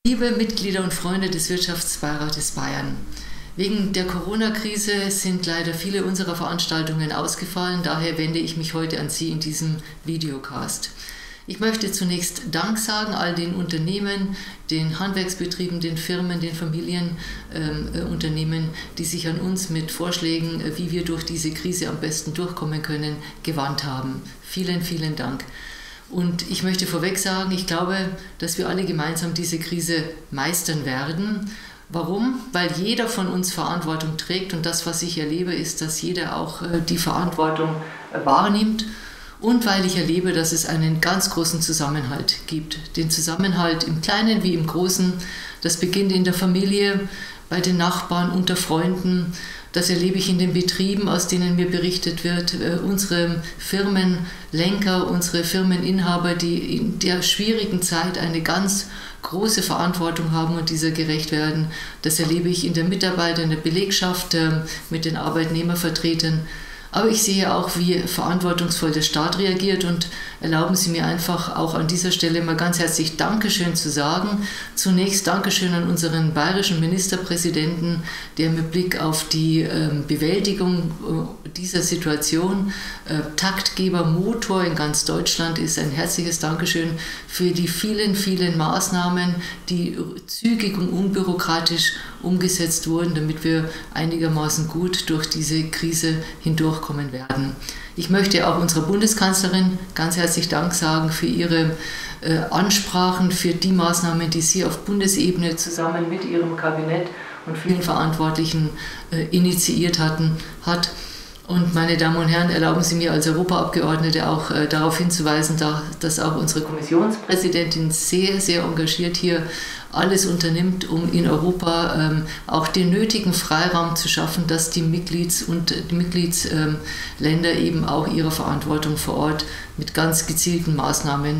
Liebe Mitglieder und Freunde des Wirtschaftsbeirates Bayern, wegen der Corona-Krise sind leider viele unserer Veranstaltungen ausgefallen, daher wende ich mich heute an Sie in diesem Videocast. Ich möchte zunächst Dank sagen all den Unternehmen, den Handwerksbetrieben, den Firmen, den Familienunternehmen, die sich an uns mit Vorschlägen, wie wir durch diese Krise am besten durchkommen können, gewandt haben. Vielen, vielen Dank. Und ich möchte vorweg sagen, ich glaube, dass wir alle gemeinsam diese Krise meistern werden. Warum? Weil jeder von uns Verantwortung trägt und das, was ich erlebe, ist, dass jeder auch die Verantwortung wahrnimmt und weil ich erlebe, dass es einen ganz großen Zusammenhalt gibt. Den Zusammenhalt im Kleinen wie im Großen. Das beginnt in der Familie, bei den Nachbarn, unter Freunden. Das erlebe ich in den Betrieben, aus denen mir berichtet wird. Unsere Firmenlenker, unsere Firmeninhaber, die in der schwierigen Zeit eine ganz große Verantwortung haben und dieser gerecht werden. Das erlebe ich in der Mitarbeit, in der Belegschaft, mit den Arbeitnehmervertretern. Aber ich sehe auch, wie verantwortungsvoll der Staat reagiert und erlauben Sie mir einfach auch an dieser Stelle mal ganz herzlich Dankeschön zu sagen. Zunächst Dankeschön an unseren bayerischen Ministerpräsidenten, der mit Blick auf die Bewältigung dieser Situation Taktgeber, Motor in ganz Deutschland ist. Ein herzliches Dankeschön für die vielen, vielen Maßnahmen, die zügig und unbürokratisch umgesetzt wurden, damit wir einigermaßen gut durch diese Krise hindurchkommen werden. Ich möchte auch unserer Bundeskanzlerin ganz herzlich Dank sagen für ihre Ansprachen, für die Maßnahmen, die sie auf Bundesebene zusammen mit ihrem Kabinett und vielen Verantwortlichen initiiert hat. Und meine Damen und Herren, erlauben Sie mir als Europaabgeordnete auch darauf hinzuweisen, dass auch unsere Kommissionspräsidentin sehr, sehr engagiert hier alles unternimmt, um in Europa auch den nötigen Freiraum zu schaffen, dass die Mitgliedsländer eben auch ihrer Verantwortung vor Ort mit ganz gezielten Maßnahmen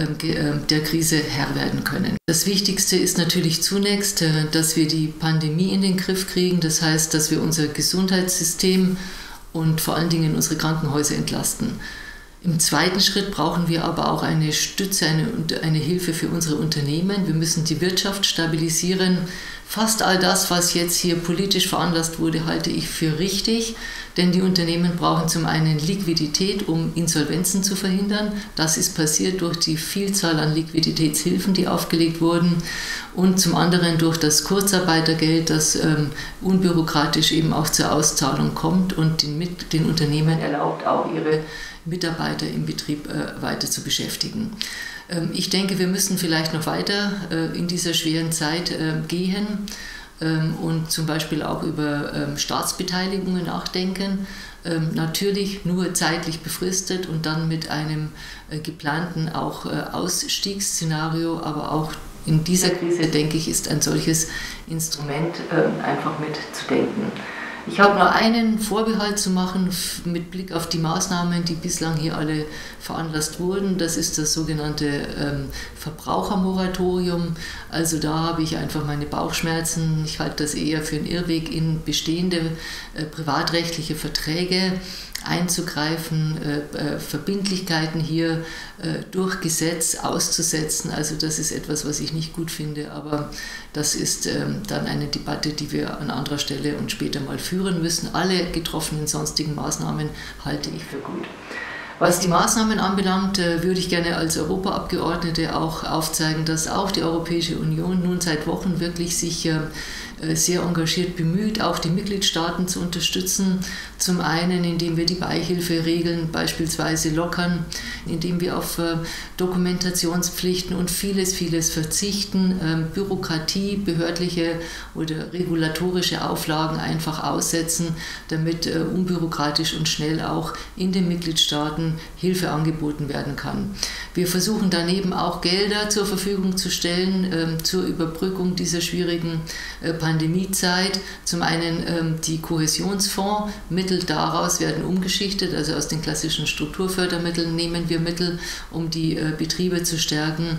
der Krise Herr werden können. Das Wichtigste ist natürlich zunächst, dass wir die Pandemie in den Griff kriegen. Das heißt, dass wir unser Gesundheitssystem und vor allen Dingen unsere Krankenhäuser entlasten. Im zweiten Schritt brauchen wir aber auch eine Stütze, eine Hilfe für unsere Unternehmen. Wir müssen die Wirtschaft stabilisieren. Fast all das, was jetzt hier politisch veranlasst wurde, halte ich für richtig, denn die Unternehmen brauchen zum einen Liquidität, um Insolvenzen zu verhindern. Das ist passiert durch die Vielzahl an Liquiditätshilfen, die aufgelegt wurden, und zum anderen durch das Kurzarbeitergeld, das unbürokratisch eben auch zur Auszahlung kommt und den Unternehmen erlaubt, auch ihre Mitarbeiter im Betrieb weiter zu beschäftigen. Ich denke, wir müssen vielleicht noch weiter in dieser schweren Zeit gehen und zum Beispiel auch über Staatsbeteiligungen nachdenken. Natürlich nur zeitlich befristet und dann mit einem geplanten auch Ausstiegsszenario, aber auch in dieser Krise, denke ich, ist ein solches Instrument einfach mitzudenken. Ich habe nur einen Vorbehalt zu machen mit Blick auf die Maßnahmen, die bislang hier alle veranlasst wurden. Das ist das sogenannte Verbrauchermoratorium. Also da habe ich einfach meine Bauchschmerzen. Ich halte das eher für einen Irrweg, in bestehende privatrechtliche Verträge einzugreifen, Verbindlichkeiten hier durch Gesetz auszusetzen. Also das ist etwas, was ich nicht gut finde, aber das ist dann eine Debatte, die wir an anderer Stelle und später mal führen müssen. Alle getroffenen sonstigen Maßnahmen halte ich für gut. Was die Maßnahmen anbelangt, würde ich gerne als Europaabgeordnete auch aufzeigen, dass auch die Europäische Union nun seit Wochen wirklich sich sehr engagiert bemüht, auch die Mitgliedstaaten zu unterstützen. Zum einen, indem wir die Beihilferegeln beispielsweise lockern, indem wir auf Dokumentationspflichten und vieles verzichten, Bürokratie, behördliche oder regulatorische Auflagen einfach aussetzen, damit unbürokratisch und schnell auch in den Mitgliedstaaten Hilfe angeboten werden kann. Wir versuchen daneben auch Gelder zur Verfügung zu stellen zur Überbrückung dieser schwierigen Pandemiezeit. Zum einen die Kohäsionsfonds, Mittel daraus werden umgeschichtet, also aus den klassischen Strukturfördermitteln nehmen wir Mittel, um die Betriebe zu stärken.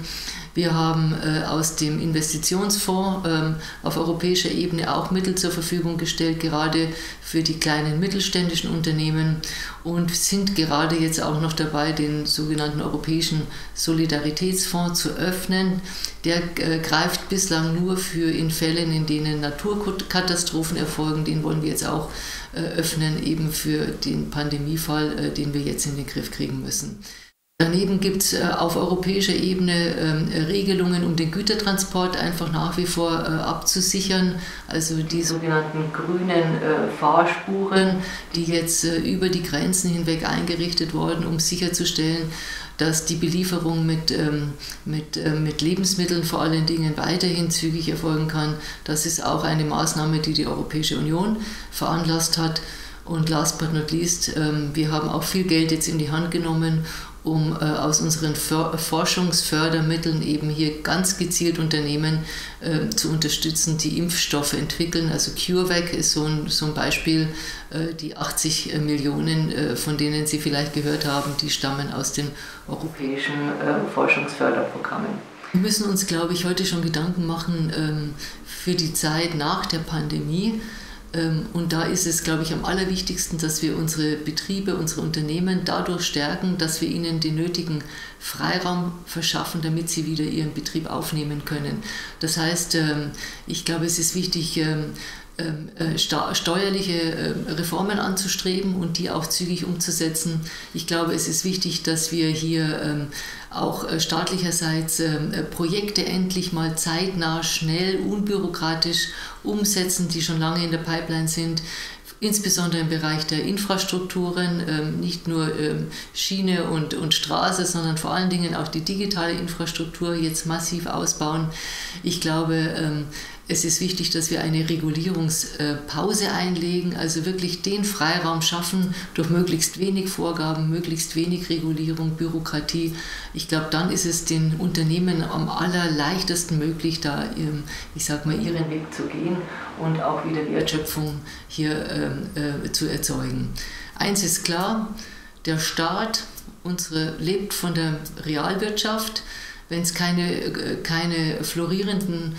Wir haben aus dem Investitionsfonds auf europäischer Ebene auch Mittel zur Verfügung gestellt, gerade für die kleinen mittelständischen Unternehmen, und sind gerade jetzt auch noch dabei, den sogenannten Europäischen Solidaritätsfonds zu öffnen. Der greift bislang nur für in Fällen, in denen Naturkatastrophen erfolgen. Den wollen wir jetzt auch öffnen, eben für den Pandemiefall, den wir jetzt in den Griff kriegen müssen. Daneben gibt es auf europäischer Ebene Regelungen, um den Gütertransport einfach nach wie vor abzusichern. Also die sogenannten grünen Fahrspuren, die jetzt über die Grenzen hinweg eingerichtet wurden, um sicherzustellen, dass die Belieferung mit Lebensmitteln vor allen Dingen weiterhin zügig erfolgen kann. Das ist auch eine Maßnahme, die die Europäische Union veranlasst hat. Und last but not least, wir haben auch viel Geld jetzt in die Hand genommen, um aus unseren Forschungsfördermitteln eben hier ganz gezielt Unternehmen zu unterstützen, die Impfstoffe entwickeln. Also CureVac ist so ein Beispiel. Die 80 Millionen, von denen Sie vielleicht gehört haben, die stammen aus den europäischen Forschungsförderprogrammen. Wir müssen uns, glaube ich, heute schon Gedanken machen für die Zeit nach der Pandemie. Und da ist es, glaube ich, am allerwichtigsten, dass wir unsere Betriebe, unsere Unternehmen dadurch stärken, dass wir ihnen den nötigen Freiraum verschaffen, damit sie wieder ihren Betrieb aufnehmen können. Das heißt, ich glaube, es ist wichtig, steuerliche Reformen anzustreben und die auch zügig umzusetzen. Ich glaube, es ist wichtig, dass wir hier auch staatlicherseits Projekte endlich mal zeitnah, schnell, unbürokratisch umsetzen, die schon lange in der Pipeline sind. Insbesondere im Bereich der Infrastrukturen, nicht nur Schiene und Straße, sondern vor allen Dingen auch die digitale Infrastruktur jetzt massiv ausbauen. Ich glaube, es ist wichtig, dass wir eine Regulierungspause einlegen, also wirklich den Freiraum schaffen durch möglichst wenig Vorgaben, möglichst wenig Regulierung, Bürokratie. Ich glaube, dann ist es den Unternehmen am allerleichtesten möglich, da, ich sag mal, ihren Weg zu gehen und auch wieder Wertschöpfung hier zu erzeugen. Eins ist klar, der Staat lebt von der Realwirtschaft. Wenn es keine florierenden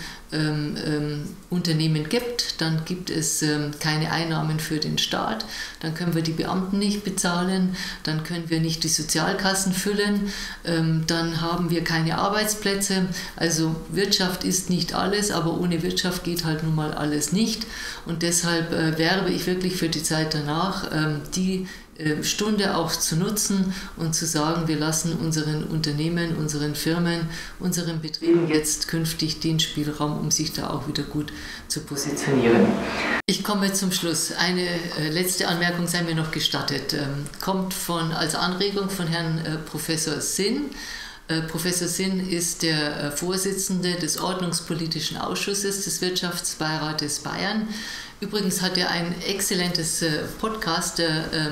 Unternehmen gibt, dann gibt es keine Einnahmen für den Staat, dann können wir die Beamten nicht bezahlen, dann können wir nicht die Sozialkassen füllen, dann haben wir keine Arbeitsplätze. Also Wirtschaft ist nicht alles, aber ohne Wirtschaft geht halt nun mal alles nicht. Und deshalb werbe ich wirklich für die Zeit danach, die Stunde auch zu nutzen und zu sagen, wir lassen unseren Unternehmen, unseren Firmen, unseren Betrieben jetzt künftig den Spielraum, um sich da auch wieder gut zu positionieren. Ich komme zum Schluss. Eine letzte Anmerkung sei mir noch gestattet. Kommt als Anregung von Herrn Professor Sinn. Professor Sinn ist der Vorsitzende des Ordnungspolitischen Ausschusses des Wirtschaftsbeirates Bayern. Übrigens hat er ein exzellentes Podcast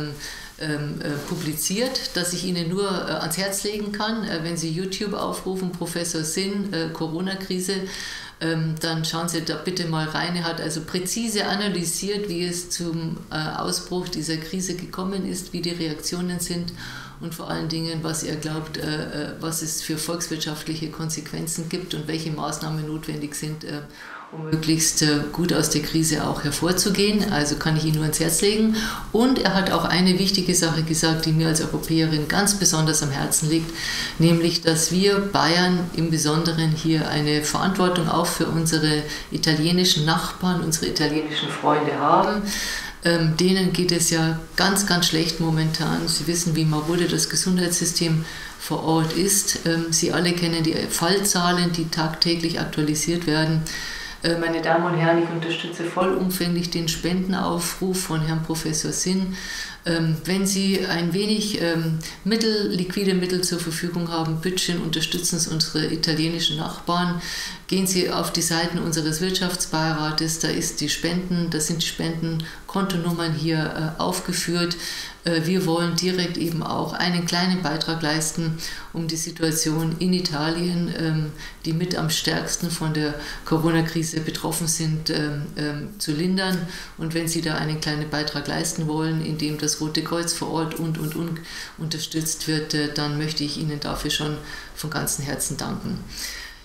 publiziert, das ich Ihnen nur ans Herz legen kann. Wenn Sie YouTube aufrufen, Professor Sinn, Corona-Krise, dann schauen Sie da bitte mal rein. Er hat also präzise analysiert, wie es zum Ausbruch dieser Krise gekommen ist, wie die Reaktionen sind und vor allen Dingen, was er glaubt, was es für volkswirtschaftliche Konsequenzen gibt und welche Maßnahmen notwendig sind, um möglichst gut aus der Krise auch hervorzugehen. Also kann ich ihn nur ans Herz legen. Und er hat auch eine wichtige Sache gesagt, die mir als Europäerin ganz besonders am Herzen liegt, nämlich, dass wir Bayern im Besonderen hier eine Verantwortung auch für unsere italienischen Nachbarn, unsere italienischen Freunde haben. Denen geht es ja ganz, ganz schlecht momentan. Sie wissen, wie marode das Gesundheitssystem vor Ort ist. Sie alle kennen die Fallzahlen, die tagtäglich aktualisiert werden. Meine Damen und Herren, ich unterstütze vollumfänglich den Spendenaufruf von Herrn Professor Sinn. Wenn Sie ein wenig liquide Mittel zur Verfügung haben, bitte schön, unterstützen Sie unsere italienischen Nachbarn. Gehen Sie auf die Seiten unseres Wirtschaftsbeirates, da sind die Spendenkontonummern hier aufgeführt. Wir wollen direkt eben auch einen kleinen Beitrag leisten, um die Situation in Italien, die mit am stärksten von der Corona-Krise betroffen sind, zu lindern. Und wenn Sie da einen kleinen Beitrag leisten wollen, indem das Rote Kreuz vor Ort und unterstützt wird, dann möchte ich Ihnen dafür schon von ganzem Herzen danken.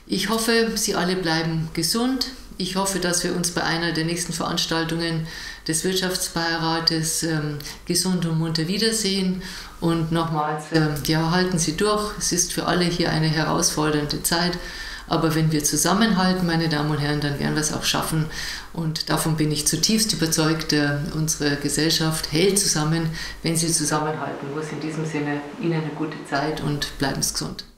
Ich hoffe, Sie alle bleiben gesund. Ich hoffe, dass wir uns bei einer der nächsten Veranstaltungen des Wirtschaftsbeirates gesund und munter wiedersehen. Und nochmals, halten Sie durch. Es ist für alle hier eine herausfordernde Zeit. Aber wenn wir zusammenhalten, meine Damen und Herren, dann werden wir es auch schaffen. Und davon bin ich zutiefst überzeugt. Unsere Gesellschaft hält zusammen, wenn sie zusammenhalten muss. In diesem Sinne, Ihnen eine gute Zeit und bleiben Sie gesund.